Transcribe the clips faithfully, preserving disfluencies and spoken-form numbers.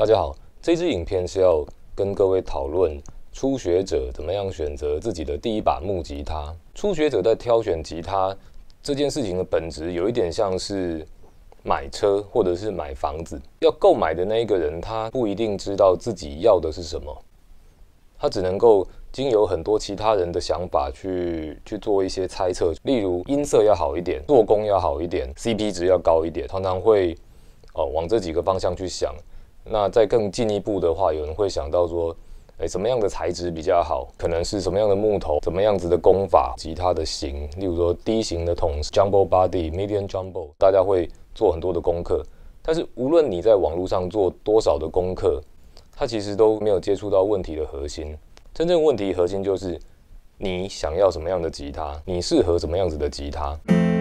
大家好，这支影片是要跟各位讨论初学者怎么样选择自己的第一把木吉他。初学者在挑选吉他这件事情的本质，有一点像是买车或者是买房子。要购买的那一个人，他不一定知道自己要的是什么，他只能够经由很多其他人的想法去去做一些猜测，例如音色要好一点，做工要好一点 ，C P 值要高一点，常常会哦往这几个方向去想。那再更进一步的话，有人会想到说，哎，什么样的材质比较好？可能是什么样的木头，怎么样子的工法，吉他的型，例如说低型的筒 jumbo body、medium jumbo， 大家会做很多的功课。但是无论你在网络上做多少的功课，它其实都没有接触到问题的核心。真正问题核心就是你想要什么样的吉他，你适合什么样子的吉他。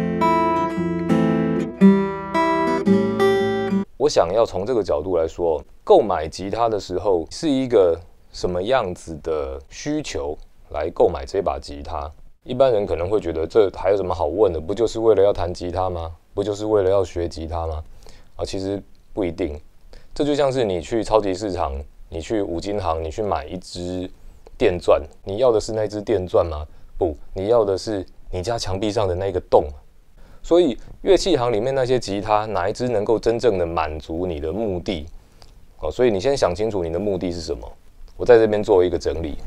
我想要从这个角度来说，购买吉他的时候是一个什么样子的需求来购买这把吉他。一般人可能会觉得这还有什么好问的，不就是为了要弹吉他吗？不就是为了要学吉他吗？啊，其实不一定。这就像是你去超级市场，你去五金行，你去买一支电钻，你要的是那支电钻吗？不，你要的是你家墙壁上的那个洞。所以乐器行里面那些吉他，哪一支能够真正的满足你的目的？哦，所以你先想清楚你的目的是什么。我在这边做一个整理。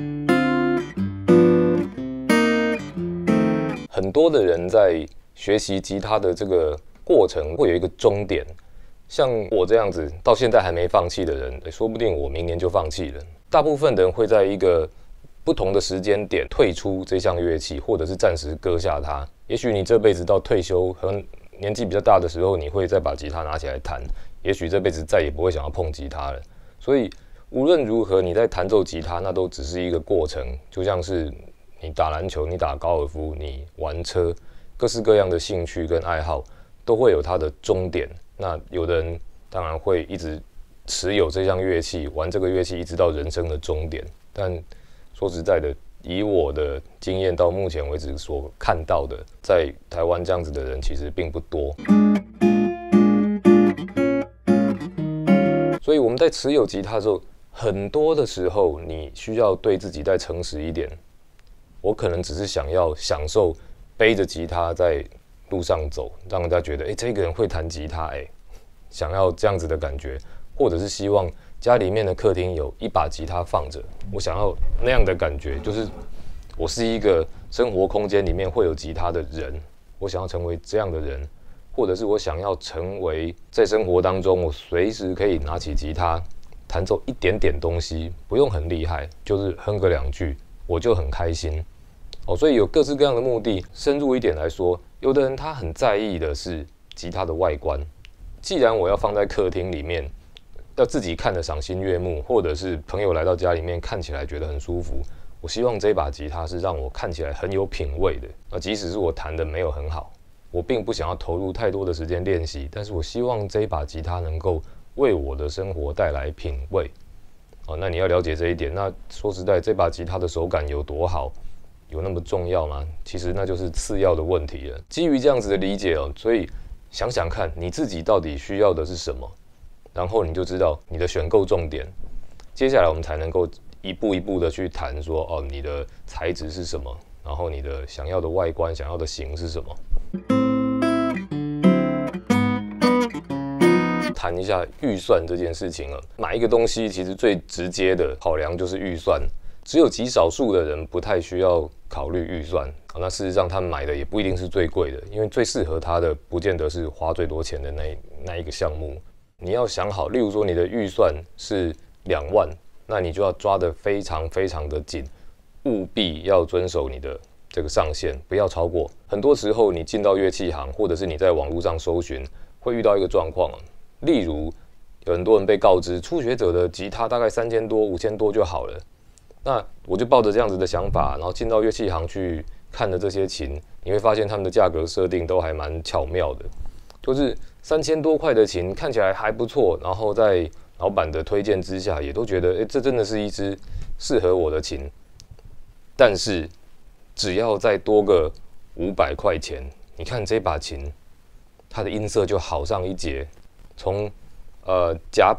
很多的人在学习吉他的这个过程会有一个终点，像我这样子到现在还没放弃的人，说不定我明年就放弃了。大部分的人会在一个不同的时间点退出这项乐器，或者是暂时搁下它。也许你这辈子到退休和年纪比较大的时候，你会再把吉他拿起来弹，也许这辈子再也不会想要碰吉他了。所以无论如何，你在弹奏吉他，那都只是一个过程，就像是你打篮球、你打高尔夫、你玩车，各式各样的兴趣跟爱好都会有它的终点。那有的人当然会一直持有这项乐器，玩这个乐器一直到人生的终点。但说实在的，以我的经验到目前为止所看到的，在台湾这样子的人其实并不多。所以我们在持有吉他的时候，很多的时候你需要对自己再诚实一点。我可能只是想要享受背着吉他在路上走，让人家觉得，哎，这个人会弹吉他，哎，想要这样子的感觉，或者是希望家里面的客厅有一把吉他放着，我想要那样的感觉，就是我是一个生活空间里面会有吉他的人，我想要成为这样的人，或者是我想要成为在生活当中我随时可以拿起吉他弹奏一点点东西，不用很厉害，就是哼个两句，我就很开心。哦，所以有各式各样的目的。深入一点来说，有的人他很在意的是吉他的外观。既然我要放在客厅里面，要自己看得赏心悦目，或者是朋友来到家里面看起来觉得很舒服，我希望这把吉他是让我看起来很有品味的。那即使是我弹得没有很好，我并不想要投入太多的时间练习，但是我希望这把吉他能够为我的生活带来品味。哦，那你要了解这一点。那说实在，这把吉他的手感有多好，有那么重要吗？其实那就是次要的问题了。基于这样子的理解哦，所以想想看你自己到底需要的是什么，然后你就知道你的选购重点。接下来我们才能够一步一步的去谈说，哦，你的材质是什么，然后你的想要的外观、想要的型是什么。谈一下预算这件事情了。买一个东西其实最直接的考量就是预算。只有极少数的人不太需要考虑预算，那事实上他们买的也不一定是最贵的，因为最适合他的不见得是花最多钱的那那一个项目。你要想好，例如说你的预算是两万，那你就要抓得非常非常的紧，务必要遵守你的这个上限，不要超过。很多时候你进到乐器行，或者是你在网络上搜寻，会遇到一个状况，例如有很多人被告知初学者的吉他大概三千多、五千多就好了。那我就抱着这样子的想法，然后进到乐器行去看了这些琴，你会发现他们的价格设定都还蛮巧妙的，就是三千多块的琴看起来还不错，然后在老板的推荐之下，也都觉得，哎、欸，这真的是一支适合我的琴。但是只要再多个五百块钱，你看这把琴，它的音色就好上一截，从呃夹板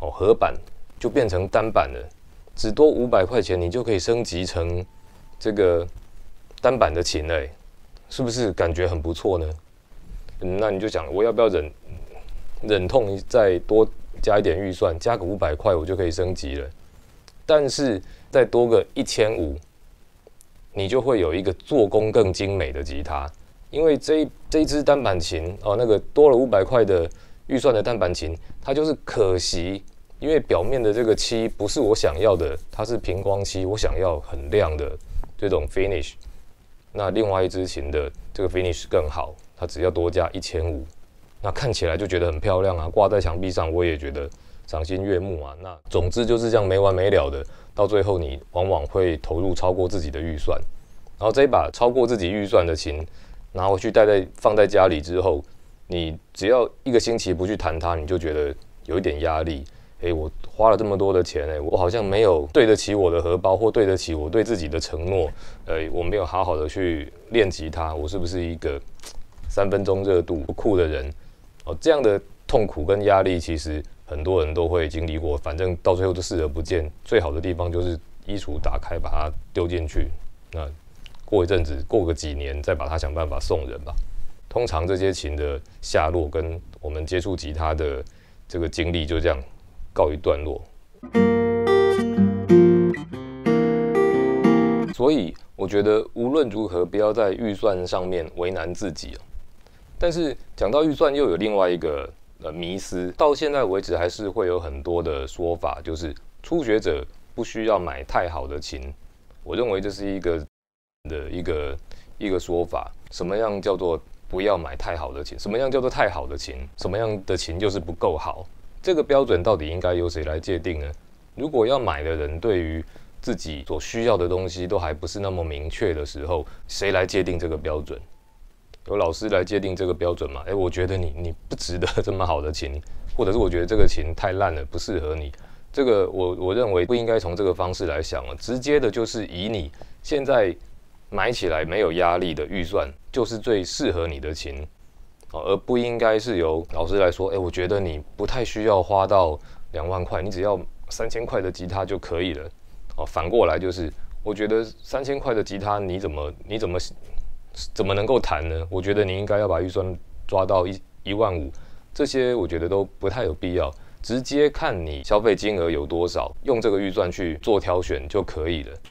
哦，合板就变成单板了，只多五百块钱，你就可以升级成这个单板的琴了，是不是感觉很不错呢？嗯，那你就想，我要不要忍忍痛再多加一点预算，加个五百块，我就可以升级了？但是再多个一千五，你就会有一个做工更精美的吉他，因为这一这一支单板琴哦，那个多了五百块的预算的单板琴，它就是可惜，因为表面的这个漆不是我想要的，它是平光漆，我想要很亮的这种 finish。那另外一支琴的这个 finish 更好，它只要多加一千五，那看起来就觉得很漂亮啊，挂在墙壁上我也觉得赏心悦目啊。那总之就是这样没完没了的，到最后你往往会投入超过自己的预算，然后这一把超过自己预算的琴拿回去带在放在家里之后，你只要一个星期不去弹它，你就觉得有一点压力。诶，我花了这么多的钱，诶，我好像没有对得起我的荷包，或对得起我对自己的承诺。呃，我没有好好的去练吉他，我是不是一个三分钟热度不酷的人？哦，这样的痛苦跟压力，其实很多人都会经历过。反正到最后都视而不见。最好的地方就是衣橱打开，把它丢进去。那过一阵子，过个几年，再把它想办法送人吧。通常这些琴的下落跟我们接触吉他的这个经历就这样告一段落。所以我觉得无论如何不要在预算上面为难自己。但是讲到预算，又有另外一个呃迷思，到现在为止还是会有很多的说法，就是初学者不需要买太好的琴。我认为这是一个的一个一个说法。什么样叫做不要买太好的琴？什么样叫做太好的琴？什么样的琴就是不够好？这个标准到底应该由谁来界定呢？如果要买的人对于自己所需要的东西都还不是那么明确的时候，谁来界定这个标准？有老师来界定这个标准吗？诶，我觉得你你不值得这么好的琴，或者是我觉得这个琴太烂了，不适合你。这个我我认为不应该从这个方式来想了，直接的就是以你现在买起来没有压力的预算，就是最适合你的琴，而不应该是由老师来说，诶，我觉得你不太需要花到两万块，你只要三千块的吉他就可以了。哦，反过来就是，我觉得三千块的吉他你怎么你怎么怎么能够弹呢？我觉得你应该要把预算抓到一一万五，这些我觉得都不太有必要，直接看你消费金额有多少，用这个预算去做挑选就可以了。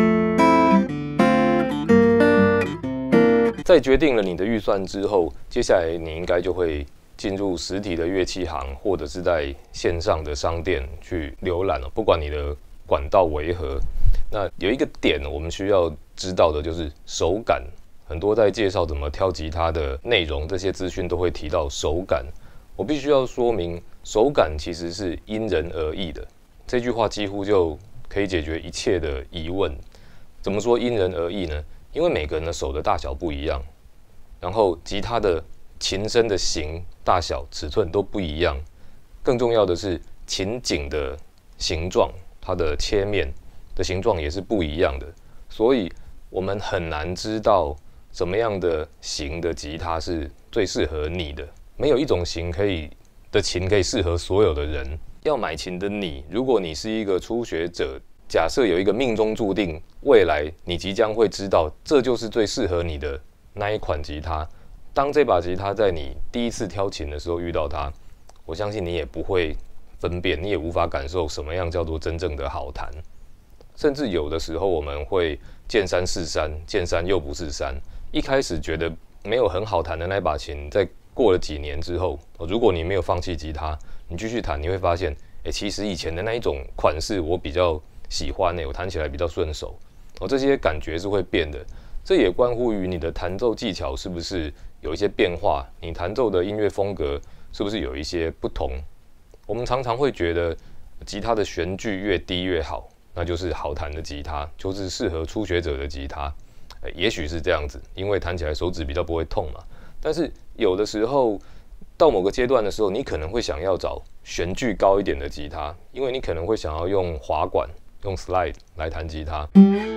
在决定了你的预算之后，接下来你应该就会进入实体的乐器行，或者是在线上的商店去浏览了，不管你的管道为何。那有一个点我们需要知道的就是手感，很多在介绍怎么挑吉他的内容，这些资讯都会提到手感。我必须要说明，手感其实是因人而异的。这句话几乎就可以解决一切的疑问。怎么说因人而异呢？因为每个人的手的大小不一样，然后吉他的琴身的形、大小、尺寸都不一样。更重要的是，琴颈的形状，它的切面的形状也是不一样的。所以我们很难知道什么样的型的吉他是最适合你的。没有一种型可以的琴可以适合所有的人。要买琴的你，如果你是一个初学者，假设有一个命中注定，未来你即将会知道，这就是最适合你的那一款吉他。当这把吉他在你第一次挑琴的时候遇到它，我相信你也不会分辨，你也无法感受什么样叫做真正的好弹。甚至有的时候我们会见山是山，见山又不是山。一开始觉得没有很好弹的那把琴，在过了几年之后，如果你没有放弃吉他，你继续弹，你会发现，欸，其实以前的那一种款式我比较喜欢，欸，我弹起来比较顺手。哦，这些感觉是会变的。这也关乎于你的弹奏技巧是不是有一些变化，你弹奏的音乐风格是不是有一些不同。我们常常会觉得吉他的弦距越低越好，那就是好弹的吉他，就是适合初学者的吉他。欸，也许是这样子，因为弹起来手指比较不会痛嘛。但是有的时候到某个阶段的时候，你可能会想要找弦距高一点的吉他，因为你可能会想要用滑管、用 slide 来弹吉他。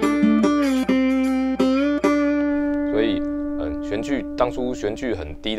所以，嗯，弦距当初弦距很低的那把琴，对你来讲可能就不是那么适合。又可能你的弹奏力道变大了，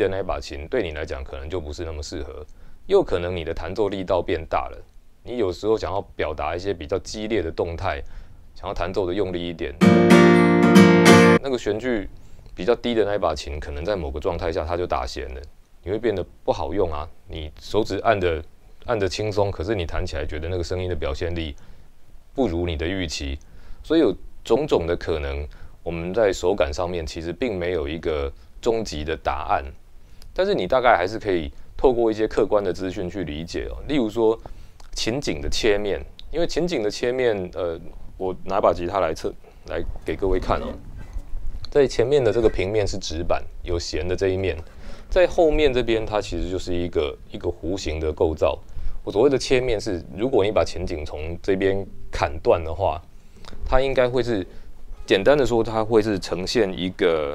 你有时候想要表达一些比较激烈的动态，想要弹奏的用力一点，那个弦距比较低的那一把琴，可能在某个状态下它就打弦了，你会变得不好用啊。你手指按的按的轻松，可是你弹起来觉得那个声音的表现力不如你的预期，所以有种种的可能，我们在手感上面其实并没有一个终极的答案，但是你大概还是可以透过一些客观的资讯去理解哦。例如说琴颈的切面，因为琴颈的切面，呃，我拿把吉他来测来给各位看哦。在前面的这个平面是指板，有弦的这一面，在后面这边它其实就是一个一个弧形的构造。我所谓的切面是，如果你把琴颈从这边砍断的话，它应该会是简单的说，它会是呈现一个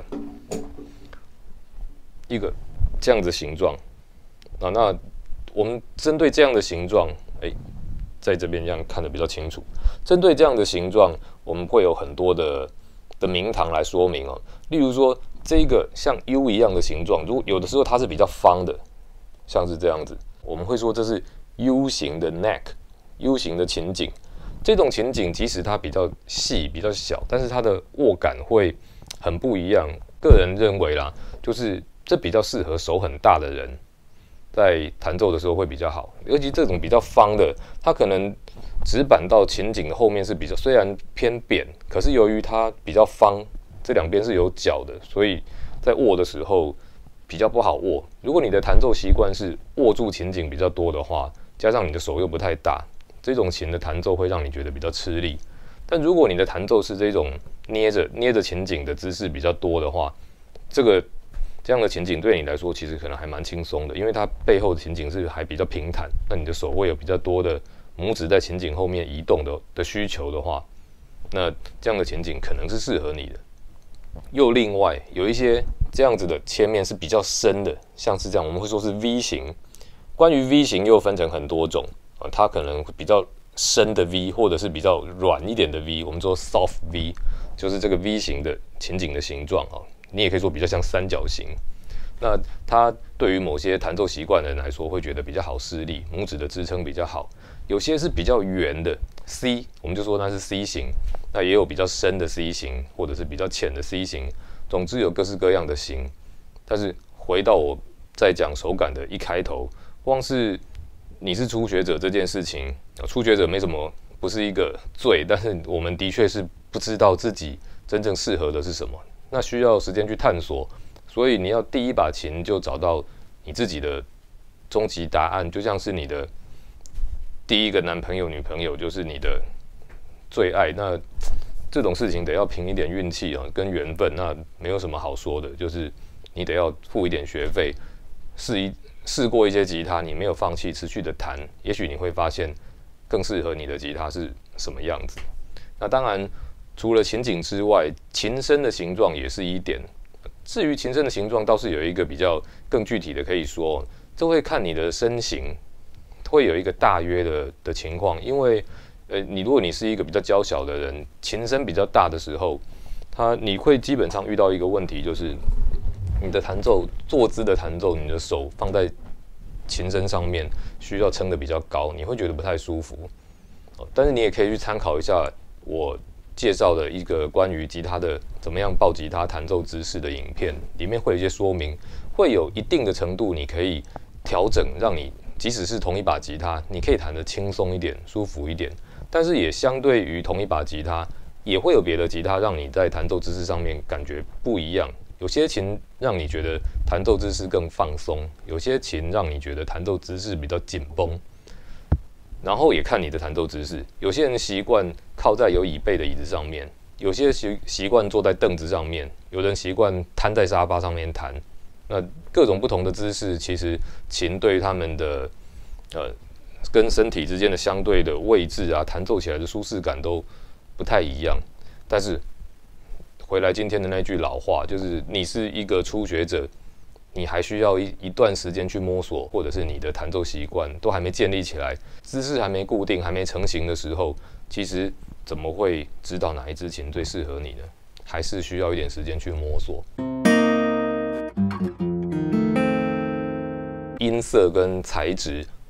一个这样子形状啊。那我们针对这样的形状，哎，在这边这样看得比较清楚。针对这样的形状，我们会有很多的。的名堂来说明哦，例如说这个像 U 一样的形状，如果有的时候它是比较方的，像是这样子，我们会说这是 U 型的 neck，U 型的琴颈。这种琴颈即使它比较细、比较小，但是它的握感会很不一样。个人认为啦，就是这比较适合手很大的人，在弹奏的时候会比较好。尤其这种比较方的，它可能指板到琴颈的后面是比较虽然偏扁，可是由于它比较方，这两边是有角的，所以在握的时候比较不好握。如果你的弹奏习惯是握住琴颈比较多的话，加上你的手又不太大，这种琴的弹奏会让你觉得比较吃力。但如果你的弹奏是这种捏着捏着琴颈的姿势比较多的话，这个这样的琴颈对你来说其实可能还蛮轻松的，因为它背后的琴颈是还比较平坦，那你的手会有比较多的拇指在琴颈后面移动 的, 的需求的话，那这样的琴颈可能是适合你的。又另外有一些这样子的切面是比较深的，像是这样，我们会说是 V 型。关于 V 型又分成很多种，呃、它可能比较深的 V， 或者是比较软一点的 V， 我们说 soft V， 就是这个 V 型的琴颈的形状啊。你也可以说比较像三角形。那它对于某些弹奏习惯的人来说，会觉得比较好施力，拇指的支撑比较好。有些是比较圆的 C， 我们就说那是 C 型。那也有比较深的 C 型，或者是比较浅的 C 型。总之有各式各样的型。但是回到我在讲手感的一开头，光是你是初学者这件事情，初学者没什么，不是一个罪，但是我们的确是不知道自己真正适合的是什么，那需要时间去探索。所以你要第一把琴就找到你自己的终极答案，就像是你的第一个男朋友、女朋友就是你的最爱。那这种事情得要凭一点运气啊，跟缘分，那没有什么好说的，就是你得要付一点学费，试一试过一些吉他，你没有放弃，持续的弹，也许你会发现更适合你的吉他是什么样子。那当然，除了琴颈之外，琴身的形状也是一点。至于琴身的形状，倒是有一个比较更具体的可以说，这会看你的身形，会有一个大约的的情况。因为，呃，你如果你是一个比较娇小的人，琴身比较大的时候，它你会基本上遇到一个问题，就是你的弹奏坐姿的弹奏，你的手放在琴身上面，需要撑得比较高，你会觉得不太舒服。但是你也可以去参考一下我介绍的一个关于吉他的怎么样抱吉他弹奏姿势的影片，里面会有一些说明，会有一定的程度你可以调整，让你即使是同一把吉他，你可以弹得轻松一点、舒服一点。但是也相对于同一把吉他，也会有别的吉他让你在弹奏姿势上面感觉不一样。有些琴让你觉得弹奏姿势更放松，有些琴让你觉得弹奏姿势比较紧绷。然后也看你的弹奏姿势，有些人习惯靠在有椅背的椅子上面，有些习习惯坐在凳子上面，有人习惯瘫在沙发上面弹。那各种不同的姿势，其实琴对他们的呃跟身体之间的相对的位置啊，弹奏起来的舒适感都不太一样。但是回来今天的那句老话，就是你是一个初学者，你还需要 一, 一段时间去摸索，或者是你的弹奏习惯都还没建立起来，姿势还没固定，还没成型的时候，其实怎么会知道哪一支琴最适合你呢？还是需要一点时间去摸索。音色跟材质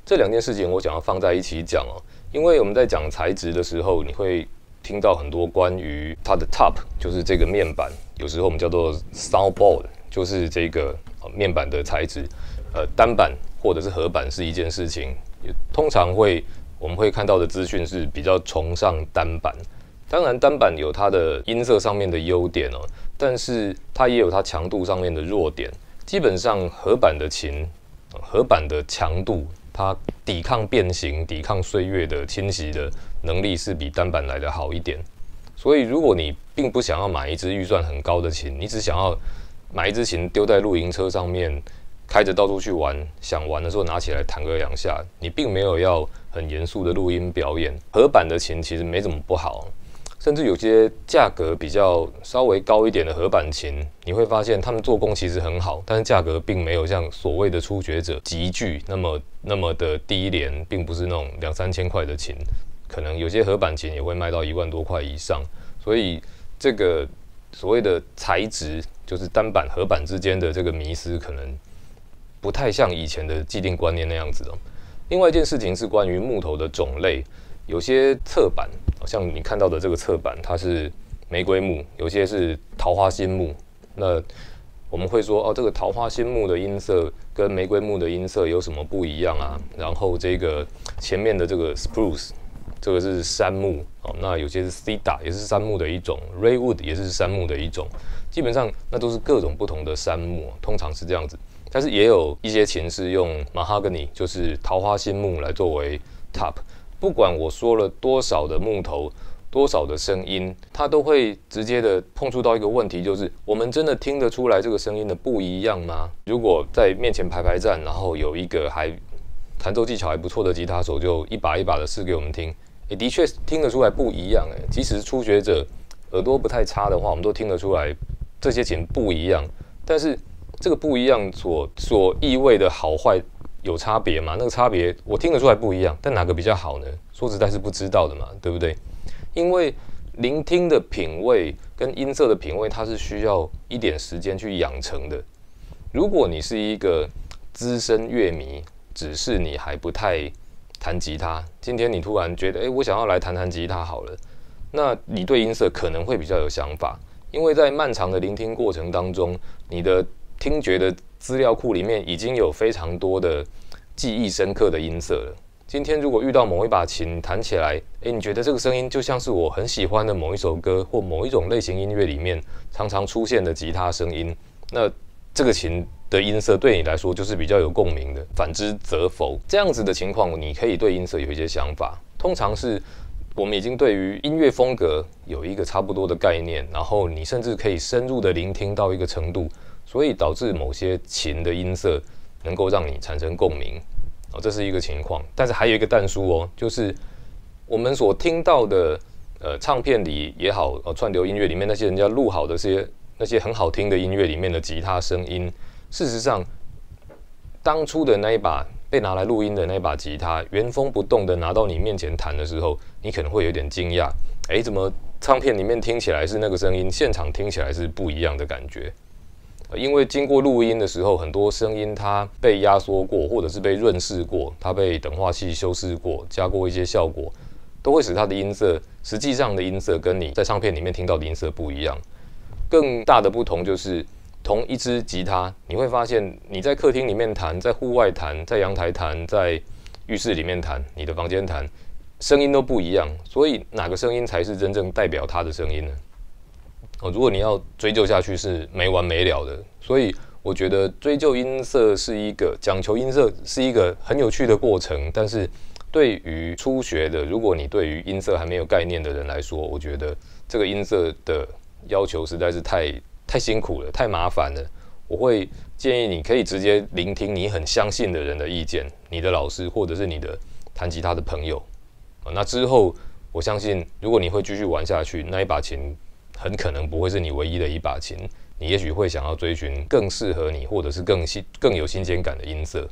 这两件事情我想要放在一起讲哦，因为我们在讲材质的时候，你会听到很多关于它的 top， 就是这个面板，有时候我们叫做 soundboard， 就是这个面板的材质。呃，单板或者是合板是一件事情，通常会我们会看到的资讯是比较崇尚单板。当然，单板有它的音色上面的优点哦，但是它也有它强度上面的弱点。基本上，合板的琴，合板的强度，它抵抗变形、抵抗岁月的侵袭的能力是比单板来的好一点。所以，如果你并不想要买一支预算很高的琴，你只想要买一支琴丢在露营车上面，开着到处去玩，想玩的时候拿起来弹个两下，你并没有要很严肃的录音表演。合板的琴其实没怎么不好。甚至有些价格比较稍微高一点的合板琴，你会发现他们做工其实很好，但是价格并没有像所谓的初学者级距那么那么的低廉，并不是那种两三千块的琴，可能有些合板琴也会卖到一万多块以上。所以这个所谓的材质，就是单板合板之间的这个迷思，可能不太像以前的既定观念那样子哦。另外一件事情是关于木头的种类。有些侧板，像你看到的这个侧板，它是玫瑰木，有些是桃花心木。那我们会说，哦，这个桃花心木的音色跟玫瑰木的音色有什么不一样啊？然后这个前面的这个 spruce， 这个是杉木，哦，那有些是 cedar， 也是杉木的一种 ，redwood 也是杉木的一种。基本上那都是各种不同的杉木，通常是这样子。但是也有一些琴是用 mahogany， 就是桃花心木来作为 top。不管我说了多少的木头，多少的声音，它都会直接的碰触到一个问题，就是我们真的听得出来这个声音的不一样吗？如果在面前排排站，然后有一个还弹奏技巧还不错的吉他手，就一把一把的试给我们听，也的确听得出来不一样。哎，即使初学者耳朵不太差的话，我们都听得出来这些琴不一样。但是这个不一样所所意味的好坏有差别嘛？那个差别我听得出来不一样，但哪个比较好呢？说实在是不知道的嘛，对不对？因为聆听的品味跟音色的品味，它是需要一点时间去养成的。如果你是一个资深乐迷，只是你还不太弹吉他，今天你突然觉得，哎，我想要来弹弹吉他好了，那你对音色可能会比较有想法，因为在漫长的聆听过程当中，你的听觉的资料库里面已经有非常多的记忆深刻的音色了。今天如果遇到某一把琴弹起来，诶，你觉得这个声音就像是我很喜欢的某一首歌或某一种类型音乐里面常常出现的吉他声音，那这个琴的音色对你来说就是比较有共鸣的。反之则否，这样子的情况，你可以对音色有一些想法。通常是我们已经对于音乐风格有一个差不多的概念，然后你甚至可以深入的聆听到一个程度，所以导致某些琴的音色能够让你产生共鸣。哦，这是一个情况，但是还有一个但书哦，就是我们所听到的，呃，唱片里也好，呃，串流音乐里面那些人家录好的这些那些很好听的音乐里面的吉他声音，事实上，当初的那一把被拿来录音的那把吉他，原封不动的拿到你面前弹的时候，你可能会有点惊讶，哎，怎么唱片里面听起来是那个声音，现场听起来是不一样的感觉？因为经过录音的时候，很多声音它被压缩过，或者是被润饰过，它被等化器修饰过，加过一些效果，都会使它的音色，实际上的音色跟你在唱片里面听到的音色不一样。更大的不同就是，同一支吉他，你会发现你在客厅里面弹，在户外弹，在阳台弹，在浴室里面弹，你的房间弹，声音都不一样。所以哪个声音才是真正代表它的声音呢？哦，如果你要追究下去是没完没了的，所以我觉得追究音色是一个讲求音色是一个很有趣的过程，但是对于初学的，如果你对于音色还没有概念的人来说，我觉得这个音色的要求实在是太太辛苦了，太麻烦了。我会建议你可以直接聆听你很相信的人的意见，你的老师或者是你的弹吉他的朋友。那之后，我相信如果你会继续玩下去，那一把琴很可能不会是你唯一的一把琴，你也许会想要追寻更适合你，或者是更新更有新鲜感的音色。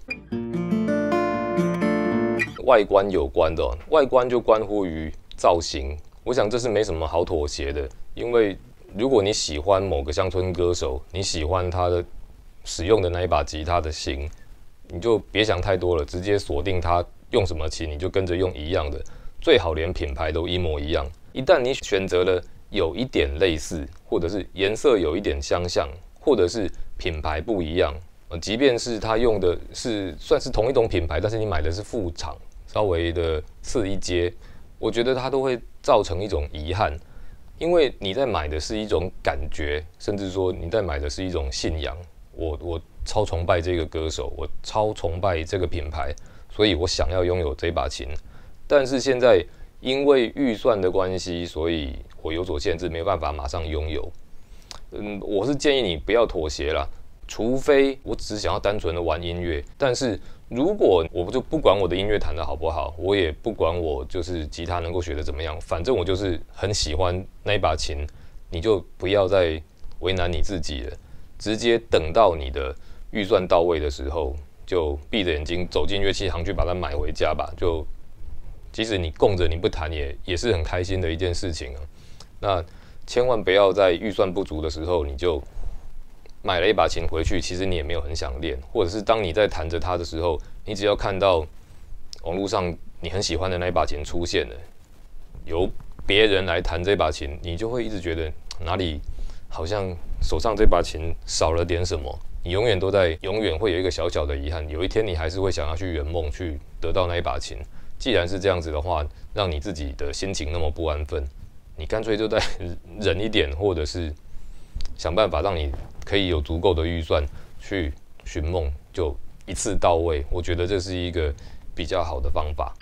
外观有关的、哦，外观就关乎于造型，我想这是没什么好妥协的，因为如果你喜欢某个乡村歌手，你喜欢他的使用的那一把吉他的型，你就别想太多了，直接锁定他用什么琴你就跟着用一样的，最好连品牌都一模一样。一旦你选择了有一点类似，或者是颜色有一点相像，或者是品牌不一样，呃，即便是他用的是算是同一种品牌，但是你买的是副厂，稍微的次一阶，我觉得它都会造成一种遗憾，因为你在买的是一种感觉，甚至说你在买的是一种信仰。我我超崇拜这个歌手，我超崇拜这个品牌，所以我想要拥有这把琴。但是现在因为预算的关系，所以我有所限制，没有办法马上拥有。嗯，我是建议你不要妥协啦，除非我只想要单纯的玩音乐。但是如果我就不管我的音乐弹得好不好，我也不管我就是吉他能够学得怎么样，反正我就是很喜欢那一把琴，你就不要再为难你自己了，直接等到你的预算到位的时候，就闭着眼睛走进乐器行去把它买回家吧。就即使你供着你不弹也也是很开心的一件事情啊。那千万不要在预算不足的时候你就买了一把琴回去，其实你也没有很想练，或者是当你在弹着它的时候，你只要看到网络上你很喜欢的那一把琴出现了，由别人来弹这把琴，你就会一直觉得哪里好像手上这把琴少了点什么，你永远都在，永远会有一个小小的遗憾。有一天你还是会想要去圆梦，去得到那一把琴。既然是这样子的话，让你自己的心情那么不安分，你干脆就再忍一点，或者是想办法让你可以有足够的预算去寻梦，就一次到位。我觉得这是一个比较好的方法。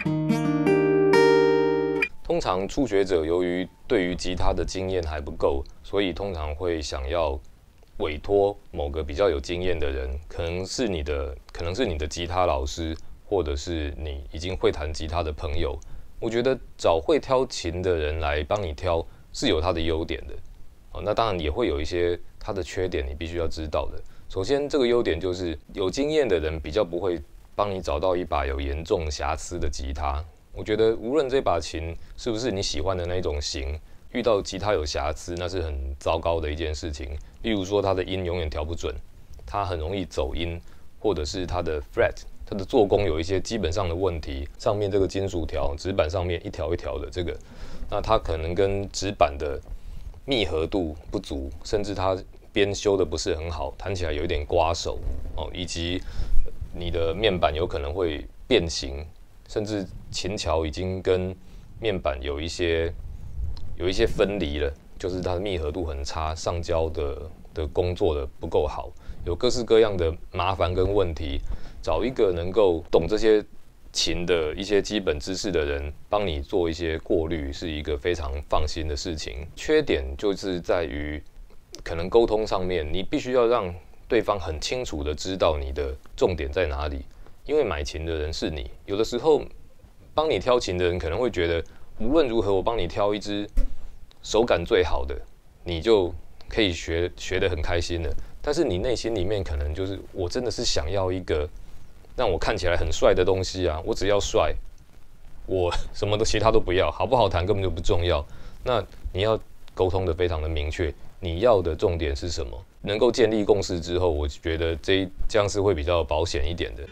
通常初学者由于对于吉他的经验还不够，所以通常会想要委托某个比较有经验的人，可能是你的，可能是你的吉他老师，或者是你已经会弹吉他的朋友。我觉得找会挑琴的人来帮你挑是有它的优点的，哦，那当然也会有一些它的缺点，你必须要知道的。首先，这个优点就是有经验的人比较不会帮你找到一把有严重瑕疵的吉他。我觉得无论这把琴是不是你喜欢的那种型，遇到吉他有瑕疵，那是很糟糕的一件事情。例如说，它的音永远调不准，它很容易走音，或者是它的 fret， 它的做工有一些基本上的问题。上面这个金属条，纸板上面一条一条的这个，那它可能跟纸板的密合度不足，甚至它边修的不是很好，弹起来有一点刮手哦，以及你的面板有可能会变形。甚至琴桥已经跟面板有一些有一些分离了，就是它的密合度很差，上胶的的工作的不够好，有各式各样的麻烦跟问题。找一个能够懂这些琴的一些基本知识的人，帮你做一些过滤，是一个非常放心的事情。缺点就是在于可能沟通上面，你必须要让对方很清楚的知道你的重点在哪里。因为买琴的人是你，有的时候帮你挑琴的人可能会觉得，无论如何我帮你挑一支手感最好的，你就可以学学得很开心了。但是你内心里面可能就是，我真的是想要一个让我看起来很帅的东西啊，我只要帅，我什么都其他都不要，好不好弹根本就不重要。那你要沟通得非常的明确，你要的重点是什么？能够建立共识之后，我觉得这这样是会比较保险一点的。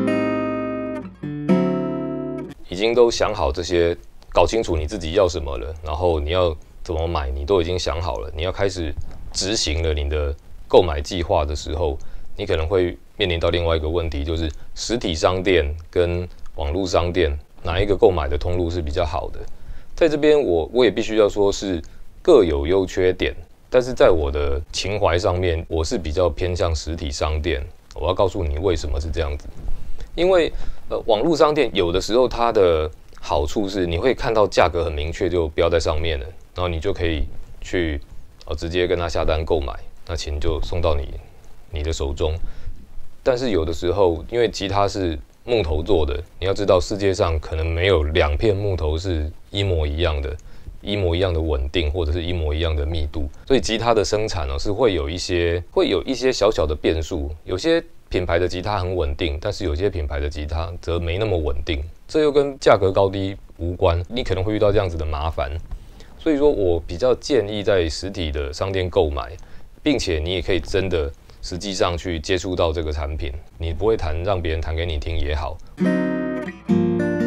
已经都想好这些，搞清楚你自己要什么了，然后你要怎么买，你都已经想好了。你要开始执行了你的购买计划的时候，你可能会面临到另外一个问题，就是实体商店跟网络商店哪一个购买的通路是比较好的？在这边我我也必须要说是各有优缺点，但是在我的情怀上面，我是比较偏向实体商店。我要告诉你为什么是这样子，因为呃，网络商店有的时候它的好处是你会看到价格很明确就标在上面了，然后你就可以去呃直接跟他下单购买，那琴就送到你你的手中。但是有的时候因为吉他是木头做的，你要知道世界上可能没有两片木头是一模一样的，一模一样的稳定或者是一模一样的密度，所以吉他的生产呢是会有一些会有一些小小的变数，有些品牌的吉他很稳定，但是有些品牌的吉他则没那么稳定，这又跟价格高低无关，你可能会遇到这样子的麻烦。所以说我比较建议在实体的商店购买，并且你也可以真的实际上去接触到这个产品，你不会弹让别人弹给你听也好。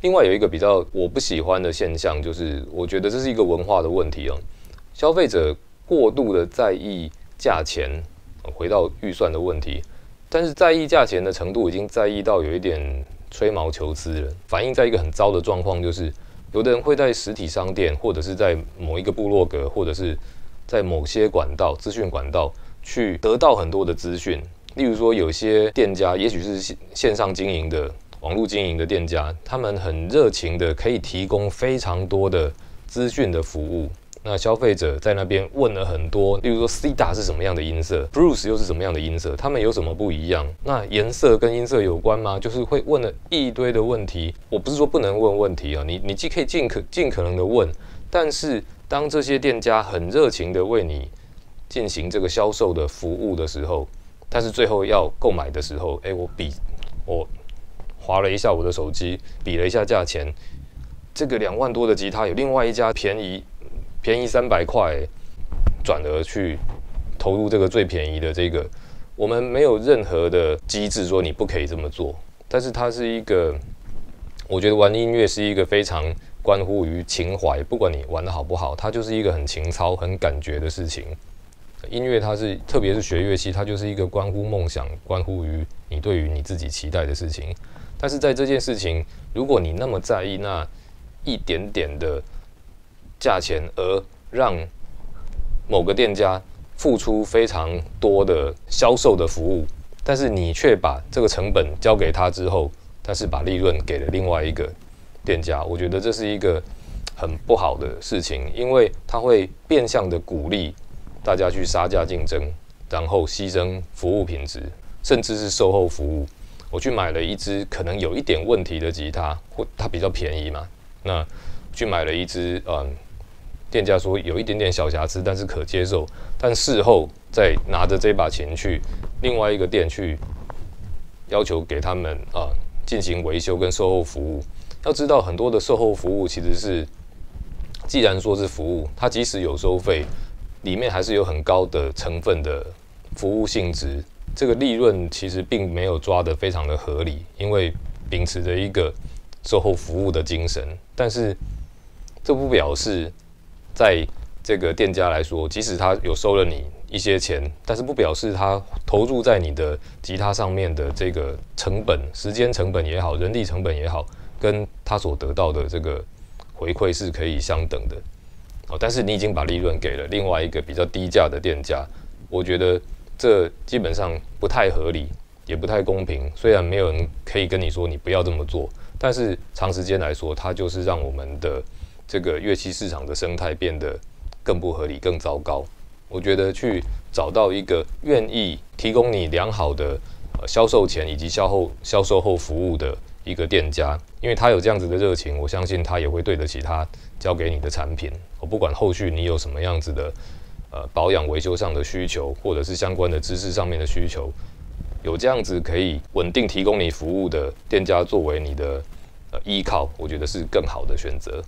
另外有一个比较我不喜欢的现象，就是我觉得这是一个文化的问题哦。消费者过度的在意价钱，回到预算的问题，但是在意价钱的程度已经在意到有一点吹毛求疵了，反映在一个很糟的状况，就是有的人会在实体商店，或者是在某一个部落格，或者是在某些管道、资讯管道去得到很多的资讯。例如说，有些店家，也许是线上经营的、网络经营的店家，他们很热情的可以提供非常多的资讯的服务。那消费者在那边问了很多，例如说 C 打是什么样的音色 ，Bruce 又是什么样的音色，他们有什么不一样？那颜色跟音色有关吗？就是会问了一堆的问题。我不是说不能问问题啊，你你既可以尽可尽可能的问，但是当这些店家很热情的为你进行这个销售的服务的时候，但是最后要购买的时候，哎，我比我滑了一下我的手机，比了一下价钱，这个两万多的吉他有另外一家便宜。便宜三百块，转而去投入这个最便宜的这个，我们没有任何的机制说你不可以这么做，但是它是一个，我觉得玩音乐是一个非常关乎于情怀，不管你玩得好不好，它就是一个很情操、很感觉的事情。音乐它是，特别是学乐器，它就是一个关乎梦想、关乎于你对于你自己期待的事情。但是在这件事情，如果你那么在意那一点点的价钱，而让某个店家付出非常多的销售的服务，但是你却把这个成本交给他之后，但是把利润给了另外一个店家，我觉得这是一个很不好的事情，因为它会变相的鼓励大家去杀价竞争，然后牺牲服务品质，甚至是售后服务。我去买了一支可能有一点问题的吉他，或它比较便宜嘛，那去买了一支嗯。店家说有一点点小瑕疵，但是可接受。但事后再拿着这把琴去另外一个店去要求给他们啊进行维修跟售后服务。要知道很多的售后服务其实是，既然说是服务，它即使有收费，里面还是有很高的成分的服务性质。这个利润其实并没有抓得非常的合理，因为秉持着一个售后服务的精神。但是这不表示，在这个店家来说，即使他有收了你一些钱，但是不表示他投入在你的吉他上面的这个成本、时间成本也好、人力成本也好，跟他所得到的这个回馈是可以相等的。哦，但是你已经把利润给了另外一个比较低价的店家，我觉得这基本上不太合理，也不太公平。虽然没有人可以跟你说你不要这么做，但是长时间来说，它就是让我们的这个乐器市场的生态变得更不合理、更糟糕。我觉得去找到一个愿意提供你良好的呃销售前以及销后销售后服务的一个店家，因为他有这样子的热情，我相信他也会对得起他交给你的产品。我不管后续你有什么样子的呃保养维修上的需求，或者是相关的知识上面的需求，有这样子可以稳定提供你服务的店家作为你的呃依靠，我觉得是更好的选择。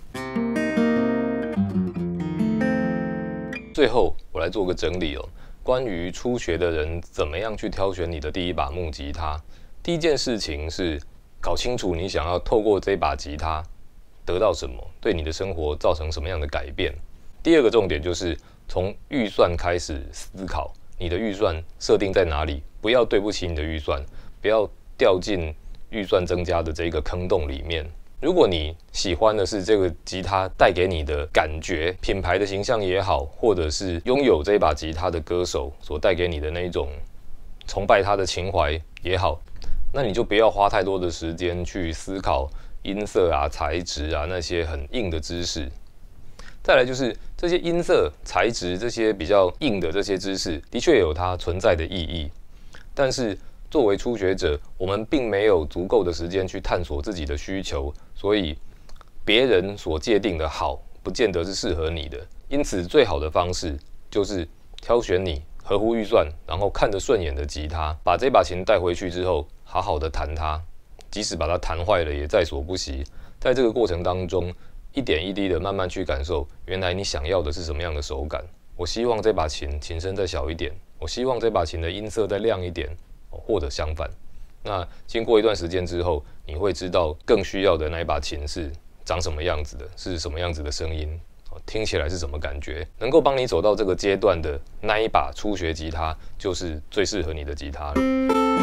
最后，我来做个整理哦。关于初学的人怎么样去挑选你的第一把木吉他，第一件事情是搞清楚你想要透过这把吉他得到什么，对你的生活造成什么样的改变。第二个重点就是从预算开始思考，你的预算设定在哪里，不要对不起你的预算，不要掉进预算增加的这个坑洞里面。如果你喜欢的是这个吉他带给你的感觉，品牌的形象也好，或者是拥有这把吉他的歌手所带给你的那一种崇拜他的情怀也好，那你就不要花太多的时间去思考音色啊、材质啊那些很硬的知识。再来就是这些音色、材质这些比较硬的这些知识，的确有它存在的意义，但是作为初学者，我们并没有足够的时间去探索自己的需求，所以别人所界定的好，不见得是适合你的。因此，最好的方式就是挑选你合乎预算，然后看得顺眼的吉他，把这把琴带回去之后，好好的弹它，即使把它弹坏了，也在所不惜。在这个过程当中，一点一滴的慢慢去感受，原来你想要的是什么样的手感。我希望这把琴琴声再小一点，我希望这把琴的音色再亮一点。或者相反， 那经过一段时间之后，你会知道更需要的那一把琴是长什么样子的，是什么样子的声音，听起来是什么感觉，能够帮你走到这个阶段的那一把初学吉他，就是最适合你的吉他了。